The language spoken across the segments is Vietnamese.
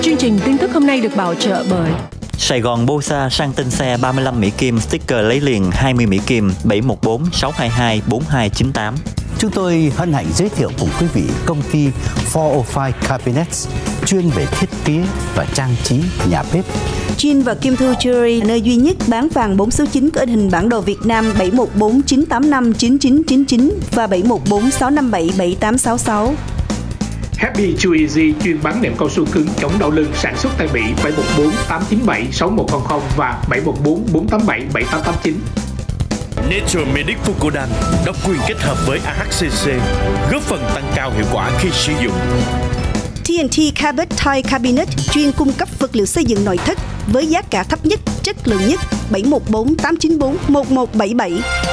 Chương trình tin tức hôm nay được bảo trợ bởi Sài Gòn Bosa sang tên xe 35 Mỹ Kim, sticker lấy liền 20 Mỹ Kim, 714 622 4298. Chúng tôi hân hạnh giới thiệu cùng quý vị công ty 405 Cabinets, chuyên về thiết kế và trang trí nhà bếp. Jin và Kim Thu Jewelry, nơi duy nhất bán vàng 4 số 9 có in hình bản đồ Việt Nam 714 985 9999 và 714 657 7866. Happy Chew Easy chuyên bán nệm cao su cứng chống đau lưng, sản xuất tại Mỹ 714 897 6100 và 714 487 7889. Nature Medic Fukodan độc quyền kết hợp với AHCC, góp phần tăng cao hiệu quả khi sử dụng. TNT Cabot Tile Cabinet chuyên cung cấp vật liệu xây dựng nội thất với giá cả thấp nhất, chất lượng nhất. 714 894 1177.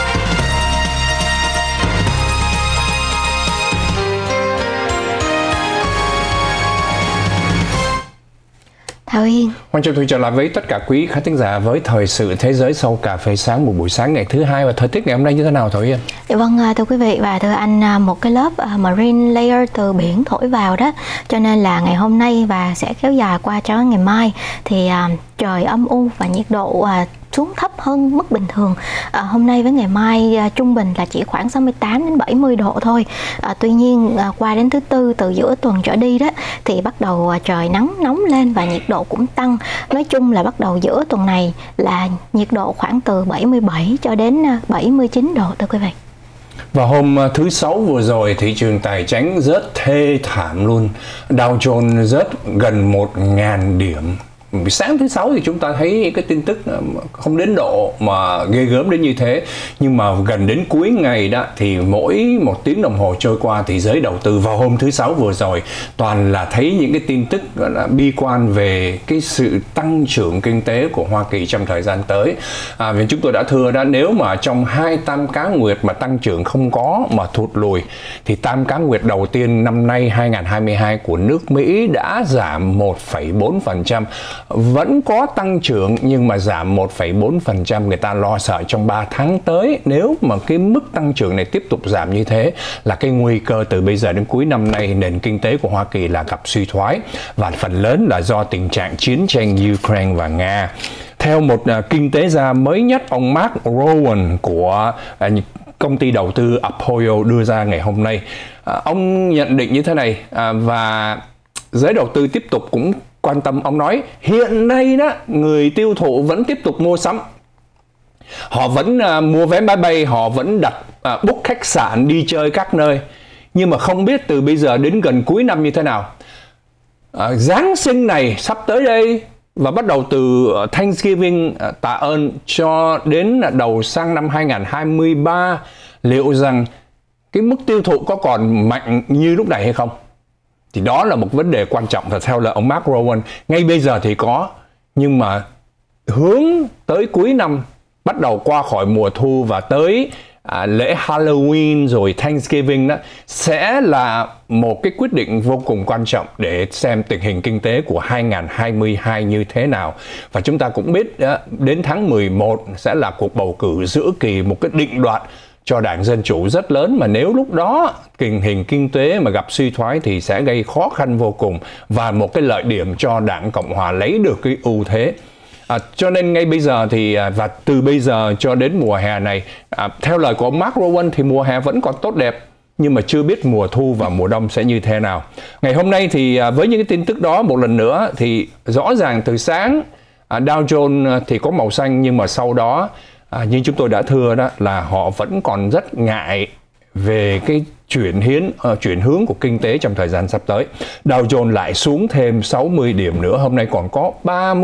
Thảo Hiên. Hoàng Trọng Thủy trở lại với tất cả quý khán thính giả với thời sự thế giới sau cà phê sáng một buổi sáng ngày thứ hai. Và thời tiết ngày hôm nay như thế nào Thảo Hiên? Dạ vâng, thưa quý vị và thưa anh, một cái lớp marine layer từ biển thổi vào đó, cho nên là ngày hôm nay và sẽ kéo dài qua cho ngày mai thì trời âm u và nhiệt độ xuống thấp hơn mức bình thường. Hôm nay với ngày mai trung bình là chỉ khoảng 68 đến 70 độ thôi. Tuy nhiên qua đến thứ Tư, từ giữa tuần trở đi đó thì bắt đầu trời nóng lên và nhiệt độ cũng tăng. Nói chung là bắt đầu giữa tuần này là nhiệt độ khoảng từ 77 cho đến 79 độ thưa quý vị. Và hôm thứ Sáu vừa rồi thị trường tài chính rất thê thảm luôn. Dow Jones rớt gần 1.000 điểm. Sáng thứ Sáu thì chúng ta thấy những cái tin tức không đến độ mà ghê gớm đến như thế, nhưng mà gần đến cuối ngày đó thì mỗi một tiếng đồng hồ trôi qua thì giới đầu tư vào hôm thứ Sáu vừa rồi toàn là thấy những cái tin tức gọi là bi quan về cái sự tăng trưởng kinh tế của Hoa Kỳ trong thời gian tới. Vì chúng tôi đã thưa đó, nếu mà trong 2 tam cá nguyệt mà tăng trưởng không có mà thụt lùi thì tam cá nguyệt đầu tiên năm nay 2022 của nước Mỹ đã giảm 1,4%. Vẫn có tăng trưởng nhưng mà giảm 1,4%. Người ta lo sợ trong 3 tháng tới nếu mà cái mức tăng trưởng này tiếp tục giảm như thế là cái nguy cơ từ bây giờ đến cuối năm nay nền kinh tế của Hoa Kỳ là gặp suy thoái, và phần lớn là do tình trạng chiến tranh Ukraine và Nga. Theo một kinh tế gia mới nhất, ông Mark Rowan của công ty đầu tư Apollo đưa ra ngày hôm nay, ông nhận định như thế này, và giới đầu tư tiếp tục cũng quan tâm. Ông nói hiện nay đó người tiêu thụ vẫn tiếp tục mua sắm, họ vẫn mua vé máy bay, họ vẫn đặt book khách sạn, đi chơi các nơi, nhưng mà không biết từ bây giờ đến gần cuối năm như thế nào. Giáng sinh này sắp tới đây và bắt đầu từ Thanksgiving tạ ơn cho đến đầu sang năm 2023, liệu rằng cái mức tiêu thụ có còn mạnh như lúc này hay không? Thì đó là một vấn đề quan trọng. Và theo lời ông Mark Rowan, ngay bây giờ thì có, nhưng mà hướng tới cuối năm, bắt đầu qua khỏi mùa thu và tới lễ Halloween rồi Thanksgiving đó, sẽ là một cái quyết định vô cùng quan trọng để xem tình hình kinh tế của 2022 như thế nào. Và chúng ta cũng biết đến tháng 11 sẽ là cuộc bầu cử giữa kỳ, một cái định đoạt cho Đảng Dân Chủ rất lớn, mà nếu lúc đó tình hình kinh tế mà gặp suy thoái thì sẽ gây khó khăn vô cùng, và một cái lợi điểm cho Đảng Cộng Hòa lấy được cái ưu thế. Cho nên ngay bây giờ thì và từ bây giờ cho đến mùa hè này, theo lời của Mark Rowan thì mùa hè vẫn còn tốt đẹp, nhưng mà chưa biết mùa thu và mùa đông sẽ như thế nào. Ngày hôm nay thì với những cái tin tức đó một lần nữa thì rõ ràng từ sáng Dow Jones thì có màu xanh, nhưng mà sau đó như chúng tôi đã thưa đó là họ vẫn còn rất ngại về cái chuyển hướng của kinh tế trong thời gian sắp tới. Dow Jones lại xuống thêm 60 điểm nữa, hôm nay còn có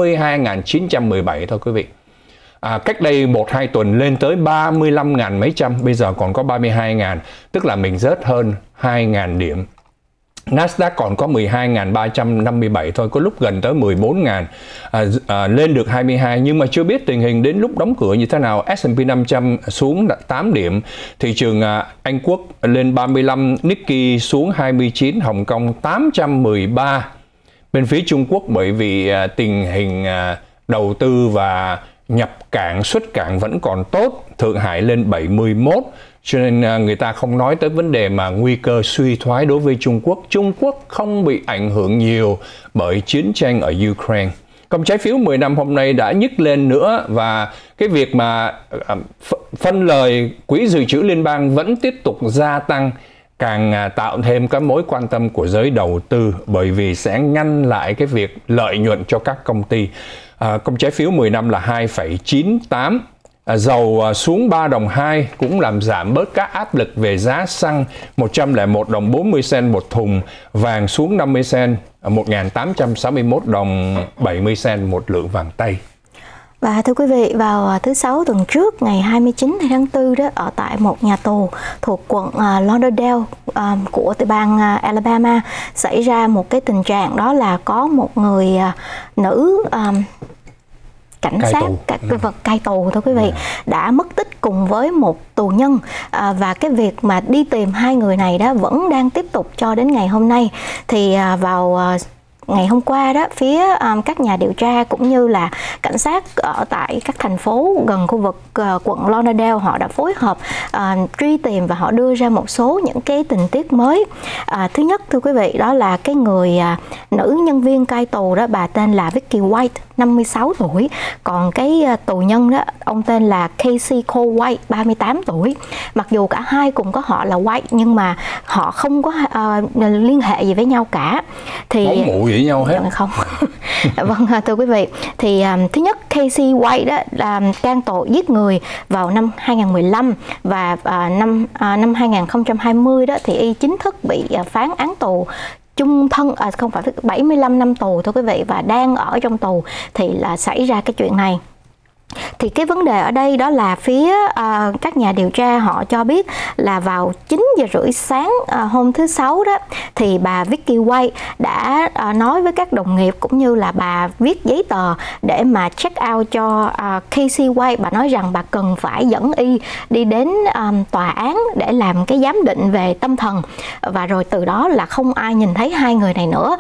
32.917 thôi quý vị. Cách đây 1-2 tuần lên tới 35.000 mấy trăm, bây giờ còn có 32.000, tức là mình rớt hơn 2.000 điểm. Nasdaq còn có 12.357 thôi, có lúc gần tới 14.000, lên được 22, nhưng mà chưa biết tình hình đến lúc đóng cửa như thế nào. S&P 500 xuống 8 điểm, thị trường Anh Quốc lên 35, Nikkei xuống 29, Hồng Kông 813. Bên phía Trung Quốc bởi vì tình hình đầu tư và nhập cảng, xuất cảng vẫn còn tốt, Thượng Hải lên 71, Cho nên người ta không nói tới vấn đề mà nguy cơ suy thoái đối với Trung Quốc. Trung Quốc không bị ảnh hưởng nhiều bởi chiến tranh ở Ukraine. Công trái phiếu 10 năm hôm nay đã nhích lên nữa, và cái việc mà phân lời Quỹ Dự trữ Liên bang vẫn tiếp tục gia tăng càng tạo thêm cái mối quan tâm của giới đầu tư, bởi vì sẽ ngăn lại cái việc lợi nhuận cho các công ty. Công trái phiếu 10 năm là 2,98. Dầu xuống 3 đồng 2 cũng làm giảm bớt các áp lực về giá xăng, 101 đồng 40 cent một thùng, vàng xuống 50 cent, 1.861 đồng 70 cent một lượng vàng tây. Và thưa quý vị, vào thứ Sáu tuần trước, ngày 29 tháng 4 đó, ở tại một nhà tù thuộc quận Lauderdale của tiểu bang Alabama, xảy ra một cái tình trạng đó là có một người nữ cảnh sát, các vật cai tù, thưa quý vị, đã mất tích cùng với một tù nhân, và cái việc mà đi tìm hai người này đó vẫn đang tiếp tục cho đến ngày hôm nay. Thì vào ngày hôm qua đó, phía các nhà điều tra cũng như là cảnh sát ở tại các thành phố gần khu vực quận Lauderdale, họ đã phối hợp truy tìm và họ đưa ra một số những cái tình tiết mới. Thứ nhất, thưa quý vị, đó là cái người nữ nhân viên cai tù đó, bà tên là Vicky White, 56 tuổi. Còn cái tù nhân đó, ông tên là Casey Cole White, 38 tuổi. Mặc dù cả hai cùng có họ là White, nhưng mà họ không có liên hệ gì với nhau cả. Thì máu mủ với nhau hết không? Vâng, thưa quý vị, thì thứ nhất, Casey White đó là can tội giết người vào năm 2015, và năm 2020 đó thì y chính thức bị phán án tù chung thân, không phải 75 năm tù, thưa quý vị, và đang ở trong tù thì là xảy ra cái chuyện này. Thì cái vấn đề ở đây đó là phía các nhà điều tra họ cho biết là vào 9 giờ rưỡi sáng hôm thứ Sáu đó, thì bà Vicky White đã nói với các đồng nghiệp cũng như là bà viết giấy tờ để mà check out cho Casey White. Bà nói rằng bà cần phải dẫn y đi đến tòa án để làm cái giám định về tâm thần, và rồi từ đó là không ai nhìn thấy hai người này nữa.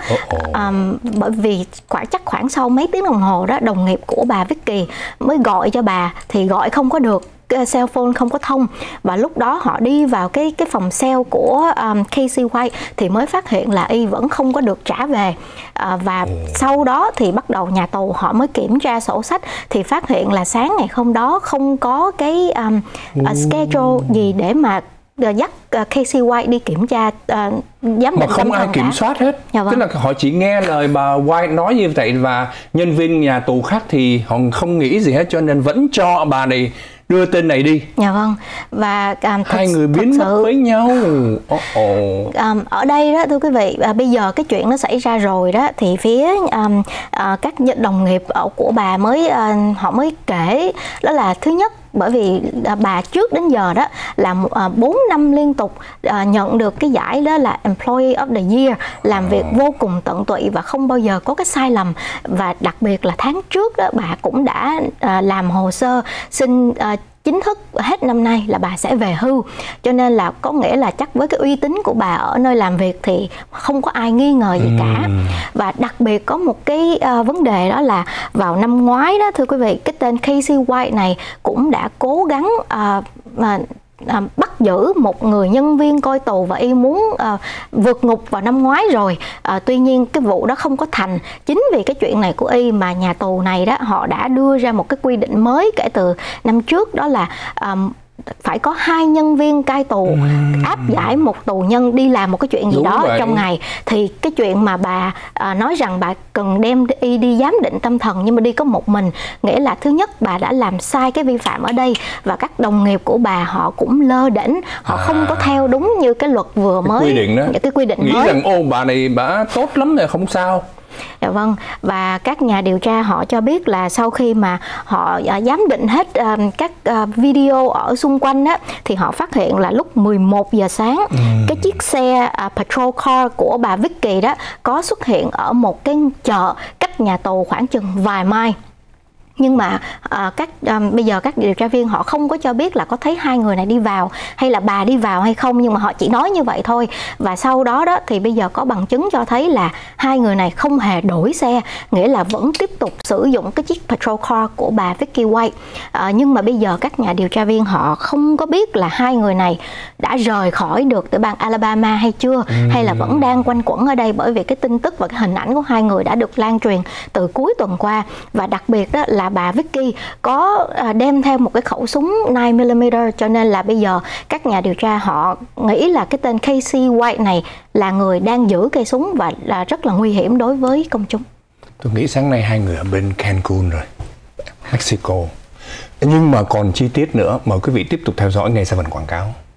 Bởi vì chắc khoảng sau mấy tiếng đồng hồ đó, đồng nghiệp của bà Vicky mới gọi cho bà thì gọi không có được, cell phone không có thông, và lúc đó họ đi vào cái phòng cell của Casey White thì mới phát hiện là y vẫn không có được trả về. Và sau đó thì bắt đầu nhà tù họ mới kiểm tra sổ sách thì phát hiện là sáng ngày hôm đó không có cái schedule gì để mà dắt Casey White đi kiểm tra giám định. Không ai kiểm soát hết. Tức là họ chỉ nghe lời bà White nói như vậy, và nhân viên nhà tù khác thì họ không nghĩ gì hết, cho nên vẫn cho bà này đưa tên này đi. Dạ vâng. Và hai người biến mất với nhau. Ở đây đó, thưa quý vị, bây giờ cái chuyện nó xảy ra rồi đó, thì phía các đồng nghiệp của bà họ mới kể đó là thứ nhất, bởi vì bà trước đến giờ đó là 4 năm liên tục nhận được cái giải đó là Employee of the Year, làm việc vô cùng tận tụy và không bao giờ có cái sai lầm. Và đặc biệt là tháng trước đó, bà cũng đã làm hồ sơ xin chính thức hết năm nay là bà sẽ về hưu. Cho nên là có nghĩa là chắc với cái uy tín của bà ở nơi làm việc thì không có ai nghi ngờ gì cả. Và đặc biệt có một cái vấn đề đó là vào năm ngoái đó, thưa quý vị, cái tên Casey White này cũng đã cố gắng bắt giữ một người nhân viên coi tù và y muốn vượt ngục vào năm ngoái rồi. Tuy nhiên cái vụ đó không có thành. Chính vì cái chuyện này của y mà nhà tù này đó họ đã đưa ra một cái quy định mới kể từ năm trước, đó là phải có 2 nhân viên cai tù áp giải một tù nhân đi làm một cái chuyện gì đó trong ngày. Thì cái chuyện mà bà nói rằng bà cần đem đi giám định tâm thần nhưng mà đi có một mình, nghĩa là thứ nhất bà đã làm sai cái vi phạm ở đây, và các đồng nghiệp của bà họ cũng lơ đễnh, họ không có theo đúng như cái luật vừa mới quy định đó. Cái quy định nghĩ mới rằng bà này bà tốt lắm rồi, không sao. Dạ vâng. Và các nhà điều tra họ cho biết là sau khi mà họ giám định hết các video ở xung quanh á, thì họ phát hiện là lúc 11 giờ sáng cái chiếc xe patrol car của bà Vicky đó có xuất hiện ở một cái chợ cách nhà tù khoảng chừng vài mai. Nhưng mà bây giờ các điều tra viên họ không có cho biết là có thấy hai người này đi vào hay là bà đi vào hay không, nhưng mà họ chỉ nói như vậy thôi. Và sau đó thì bây giờ có bằng chứng cho thấy là hai người này không hề đổi xe, nghĩa là vẫn tiếp tục sử dụng cái chiếc patrol car của bà Vicky White. Nhưng mà bây giờ các nhà điều tra viên họ không có biết là hai người này đã rời khỏi được tiểu bang Alabama hay chưa, hay là vẫn đang quanh quẩn ở đây, bởi vì cái tin tức và cái hình ảnh của hai người đã được lan truyền từ cuối tuần qua. Và đặc biệt đó là bà Vicky có đem theo một cái khẩu súng 9mm, cho nên là bây giờ các nhà điều tra họ nghĩ là cái tên Casey White này là người đang giữ cây súng và là rất là nguy hiểm đối với công chúng. Tôi nghĩ sáng nay hai người ở bên Cancun rồi, Mexico. Nhưng mà còn chi tiết nữa, mời quý vị tiếp tục theo dõi ngay sau phần quảng cáo.